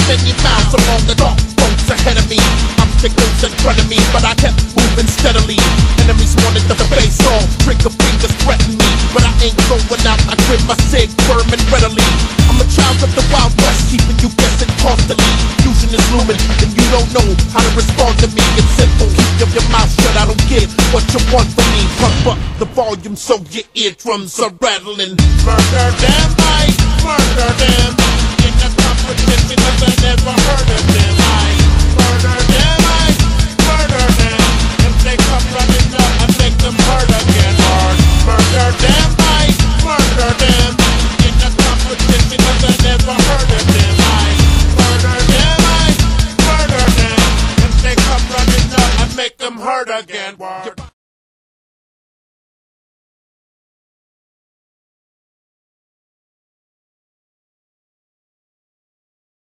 many miles along the dark roads ahead of me. Obstacles in front of me, but I kept moving steadily. Enemies wanted the face off, trigger fingers threatened me, but I ain't going out. I grip my cig firm and readily. I'm a child of the Wild West, keeping you guessing constantly. Fusion is looming, and you don't know how to respond to me. It's simple, keep your mouth shut. I don't get what you want from me. Pump up the volume so your eardrums are rattling. Murder them, I murder them. In the competition, because I never heard of them. I murder them, I murder them. If they come running up, I make them hurt again. Murder them, I murder them. In the competition, because I never heard of them. I murder them, I murder them. If they come running up, I make them hurt again.